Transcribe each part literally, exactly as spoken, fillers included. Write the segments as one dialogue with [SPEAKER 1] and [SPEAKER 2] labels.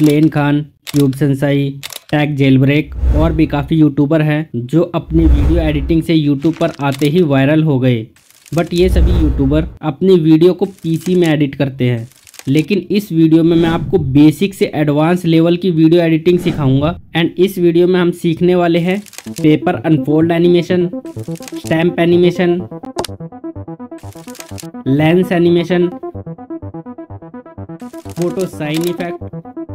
[SPEAKER 1] Slain Khan, cube sensei, tech jailbreak और भी काफ़ी यूट्यूबर हैं जो अपनी वीडियो एडिटिंग से यूट्यूब पर आते ही वायरल हो गए। बट ये सभी यूट्यूबर अपनी वीडियो को पीसी में एडिट करते हैं। लेकिन इस वीडियो में मैं आपको बेसिक से एडवांस लेवल की वीडियो एडिटिंग सिखाऊंगा। एंड इस वीडियो में हम सीखने वाले हैं paper unfold animation, stamp animation, lens animation, photo sign effect,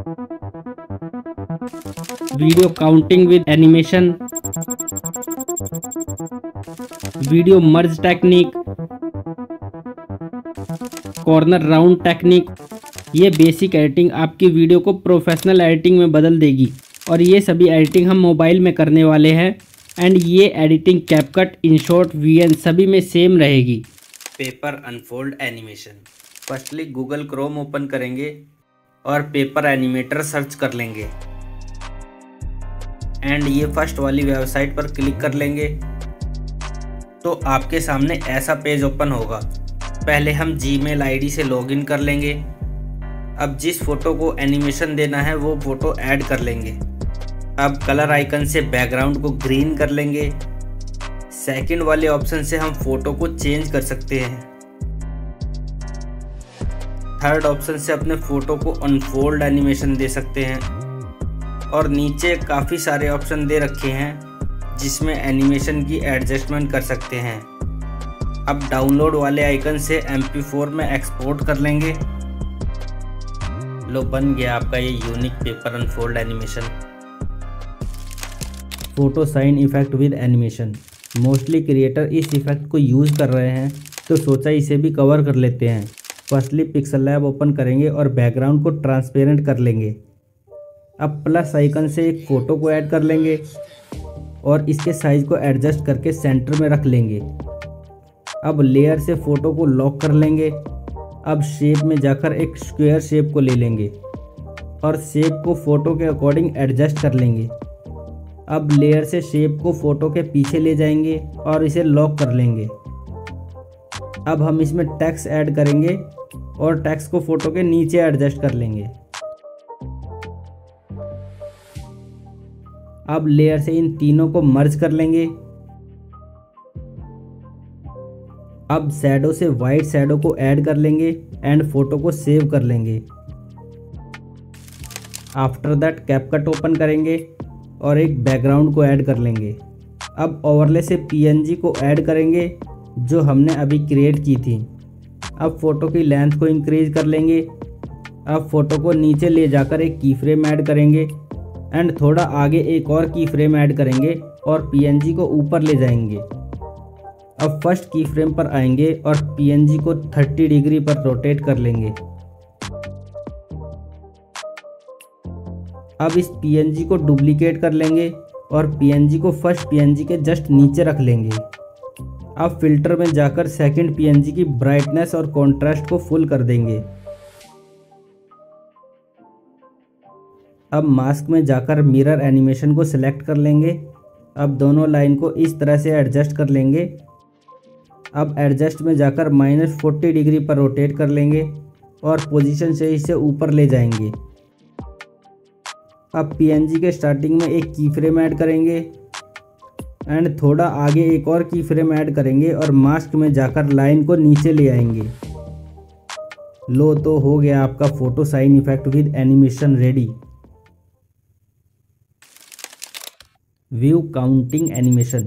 [SPEAKER 1] video counting with animation, video merge technique, corner round technique. ये बेसिक एडिटिंग आपकी वीडियो को प्रोफेशनल एडिटिंग में बदल देगी और ये सभी एडिटिंग हम मोबाइल में करने वाले हैं। एंड ये एडिटिंग कैपकट, इनशॉट, वीएन सभी में सेम रहेगी। Paper unfold animation. Firstly Google Chrome open करेंगे और पेपर एनिमेटर सर्च कर लेंगे एंड ये फर्स्ट वाली वेबसाइट पर क्लिक कर लेंगे तो आपके सामने ऐसा पेज ओपन होगा। पहले हम जीमेल आईडी से लॉगिन कर लेंगे। अब जिस फोटो को एनिमेशन देना है वो फोटो ऐड कर लेंगे। अब कलर आइकन से बैकग्राउंड को ग्रीन कर लेंगे। सेकंड वाले ऑप्शन से हम फोटो को चेंज कर सकते हैं। थर्ड ऑप्शन से अपने फोटो को अनफोल्ड एनिमेशन दे सकते हैं और नीचे काफ़ी सारे ऑप्शन दे रखे हैं जिसमें एनिमेशन की एडजस्टमेंट कर सकते हैं। अब डाउनलोड वाले आइकन से एम पी फोर में एक्सपोर्ट कर लेंगे। लो, बन गया आपका ये unique paper unfold animation. Photo sign effect with animation. Mostly creator इस इफेक्ट को यूज़ कर रहे हैं तो सोचा इसे भी कवर कर लेते हैं। फर्स्टली पिक्सल लैब ओपन करेंगे और बैकग्राउंड को ट्रांसपेरेंट कर लेंगे। अब प्लस आइकन से एक फ़ोटो को ऐड कर लेंगे और इसके साइज़ को एडजस्ट करके सेंटर में रख लेंगे। अब लेयर से फ़ोटो को लॉक कर लेंगे। अब शेप में जाकर एक स्क्वायर शेप को ले लेंगे और शेप को फ़ोटो के अकॉर्डिंग एडजस्ट कर लेंगे। अब लेयर से शेप को फ़ोटो के पीछे ले जाएंगे और इसे लॉक कर लेंगे। अब हम इसमें टेक्स्ट ऐड करेंगे और टेक्स्ट को फ़ोटो के नीचे एडजस्ट कर लेंगे। अब लेयर से इन तीनों को मर्ज कर लेंगे। अब शैडो से वाइट शैडो को ऐड कर लेंगे एंड फोटो को सेव कर लेंगे। आफ्टर दैट कैपकट ओपन करेंगे और एक बैकग्राउंड को ऐड कर लेंगे। अब ओवरले से पीएनजी को ऐड करेंगे जो हमने अभी क्रिएट की थी। अब फ़ोटो की लेंथ को इंक्रीज कर लेंगे। अब फ़ोटो को नीचे ले जाकर एक की फ्रेम ऐड करेंगे एंड थोड़ा आगे एक और की फ्रेम ऐड करेंगे और पीएनजी को ऊपर ले जाएंगे। अब फर्स्ट की फ्रेम पर आएंगे और पीएनजी को तीस डिग्री पर रोटेट कर लेंगे। अब इस पीएनजी को डुप्लीकेट कर लेंगे और पीएनजी को फर्स्ट पीएनजी के जस्ट नीचे रख लेंगे। अब फिल्टर में जाकर सेकंड पीएनजी की ब्राइटनेस और कॉन्ट्रास्ट को फुल कर देंगे। अब मास्क में जाकर मिरर एनिमेशन को सिलेक्ट कर लेंगे। अब दोनों लाइन को इस तरह से एडजस्ट कर लेंगे। अब एडजस्ट में जाकर माइनस फोर्टी डिग्री पर रोटेट कर लेंगे और पोजीशन से इसे ऊपर ले जाएंगे। अब पीएनजी के स्टार्टिंग में एक की फ्रेम ऐड करेंगे एंड थोड़ा आगे एक और की फ्रेम ऐड करेंगे और मास्क में जाकर लाइन को नीचे ले आएंगे। लो, तो हो गया आपका photo sign effect with animation ready. View counting animation.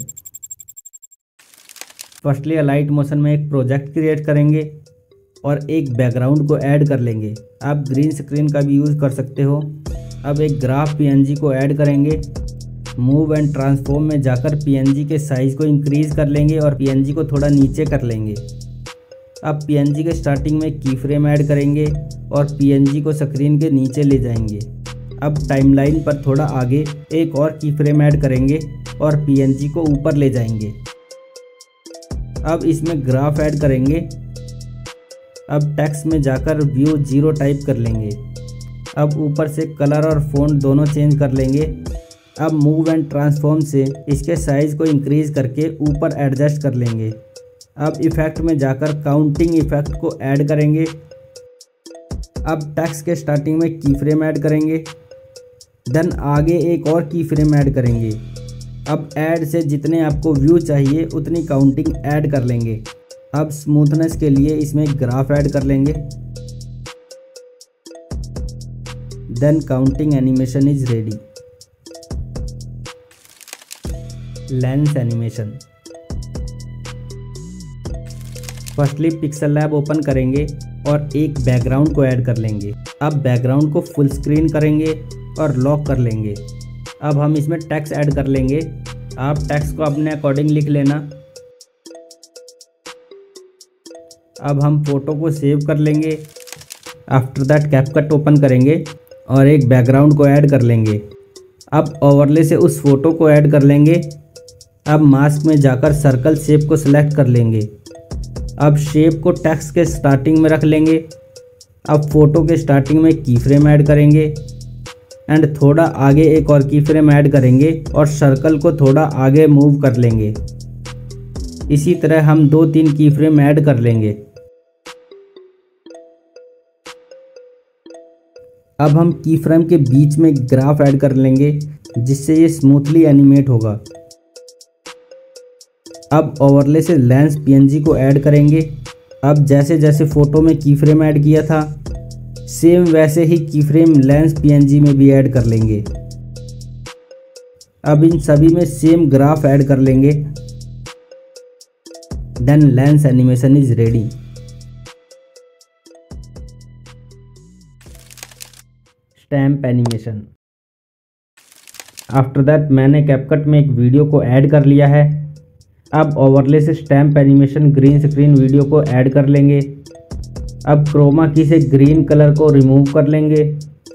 [SPEAKER 1] Firstly light motion में एक प्रोजेक्ट क्रिएट करेंगे और एक बैकग्राउंड को ऐड कर लेंगे। आप ग्रीन स्क्रीन का भी यूज़ कर सकते हो। अब एक ग्राफ पीएनजी को ऐड करेंगे। मूव एंड ट्रांसफॉर्म में जाकर पीएनजी के साइज़ को इंक्रीज कर लेंगे और पीएनजी को थोड़ा नीचे कर लेंगे। अब पीएनजी के स्टार्टिंग में की फ्रेम ऐड करेंगे और पीएनजी को स्क्रीन के नीचे ले जाएंगे। अब टाइमलाइन पर थोड़ा आगे एक और की फ्रेम ऐड करेंगे और पीएनजी को ऊपर ले जाएंगे। अब इसमें ग्राफ ऐड करेंगे। अब टेक्स्ट में जाकर व्यू जीरो टाइप कर लेंगे। अब ऊपर से कलर और फ़ॉन्ट दोनों चेंज कर लेंगे। अब मूव एंड ट्रांसफॉर्म से इसके साइज़ को इंक्रीज करके ऊपर एडजस्ट कर लेंगे। अब इफ़ेक्ट में जाकर काउंटिंग इफ़ेक्ट को ऐड करेंगे। अब टेक्स्ट के स्टार्टिंग में की फ्रेम ऐड करेंगे, देन आगे एक और की फ्रेम ऐड करेंगे। अब ऐड से जितने आपको व्यू चाहिए उतनी काउंटिंग ऐड कर लेंगे। अब स्मूथनेस के लिए इसमें ग्राफ ऐड कर लेंगे। Then counting animation is ready. Lens animation. Firstly pixel lab open करेंगे और एक बैकग्राउंड को ऐड कर लेंगे। अब बैकग्राउंड को फुल स्क्रीन करेंगे और लॉक कर लेंगे। अब हम इसमें टेक्स्ट ऐड कर लेंगे। आप टेक्स्ट को अपने अकॉर्डिंग लिख लेना। अब हम फोटो को सेव कर लेंगे। आफ्टर दैट कैपकट ओपन करेंगे और एक बैकग्राउंड को ऐड कर लेंगे। अब ओवरले से उस फोटो को ऐड कर लेंगे। अब मास्क में जाकर सर्कल शेप को सिलेक्ट कर लेंगे। अब शेप को टेक्स्ट के स्टार्टिंग में रख लेंगे। अब फोटो के स्टार्टिंग में की फ्रेम ऐड करेंगे एंड थोड़ा आगे एक और की फ्रेम ऐड करेंगे और सर्कल को थोड़ा आगे मूव कर लेंगे। इसी तरह हम दो तीन की फ्रेम ऐड कर लेंगे। अब हम की फ्रेम के बीच में ग्राफ ऐड कर लेंगे जिससे ये स्मूथली एनिमेट होगा। अब ओवरले से लेंस पीएनजी को ऐड करेंगे। अब जैसे जैसे फोटो में की फ्रेम ऐड किया था सेम वैसे ही की फ्रेम लेंस पीएनजी में भी ऐड कर लेंगे। अब इन सभी में सेम ग्राफ ऐड कर लेंगे। Then lens animation is ready. Stamp animation. After that मैंने कैपकट में एक वीडियो को ऐड कर लिया है। अब ओवरले से stamp animation green screen video को ऐड कर लेंगे। अब क्रोमा की से ग्रीन कलर को रिमूव कर लेंगे।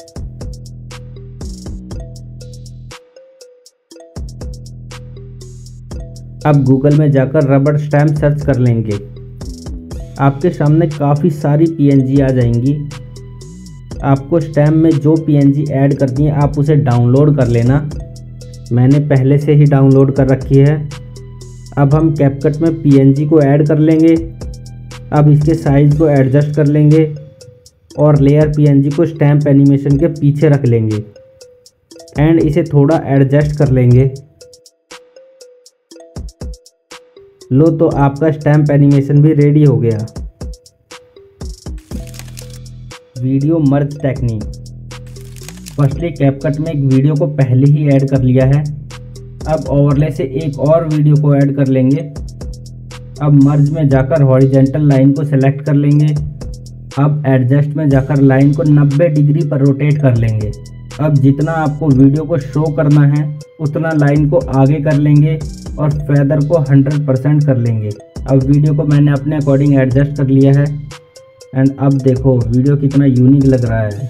[SPEAKER 1] अब गूगल में जाकर रबड़ स्टैम्प सर्च कर लेंगे। आपके सामने काफ़ी सारी पीएनजी आ जाएंगी। आपको स्टैम्प में जो पीएनजी ऐड करनी है आप उसे डाउनलोड कर लेना। मैंने पहले से ही डाउनलोड कर रखी है। अब हम कैपकट में पीएनजी को ऐड कर लेंगे। अब इसके साइज़ को एडजस्ट कर लेंगे और लेयर पीएनजी को स्टैम्प एनिमेशन के पीछे रख लेंगे एंड इसे थोड़ा एडजस्ट कर लेंगे। लो तो आपका स्टैम्प एनिमेशन भी रेडी हो गया। Video merge technique. Firstly CapCut में एक वीडियो को पहले ही ऐड कर लिया है। अब ओवरले से एक और वीडियो को ऐड कर लेंगे। अब मर्ज में जाकर हॉरिजॉन्टल लाइन को सिलेक्ट कर लेंगे। अब एडजस्ट में जाकर लाइन को नब्बे डिग्री पर रोटेट कर लेंगे। अब जितना आपको वीडियो को शो करना है उतना लाइन को आगे कर लेंगे और फेदर को हंड्रेड परसेंट कर लेंगे। अब वीडियो को मैंने अपने अकॉर्डिंग एडजस्ट कर लिया है एंड अब देखो वीडियो कितना यूनिक लग रहा है।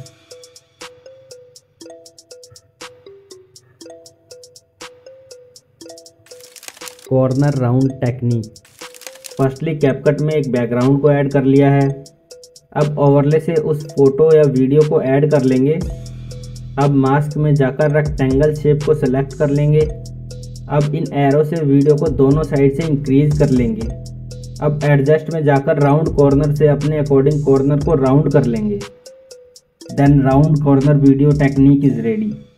[SPEAKER 1] Corner round technique. Firstly CapCut में एक बैकग्राउंड को ऐड कर लिया है। अब ओवरले से उस फोटो या वीडियो को ऐड कर लेंगे। अब मास्क में जाकर रेक्टेंगल शेप को सेलेक्ट कर लेंगे। अब इन एरो से वीडियो को दोनों साइड से इंक्रीज कर लेंगे। अब एडजस्ट में जाकर राउंड कॉर्नर से अपने अकॉर्डिंग कॉर्नर को राउंड कर लेंगे। Then round corner video technique is ready.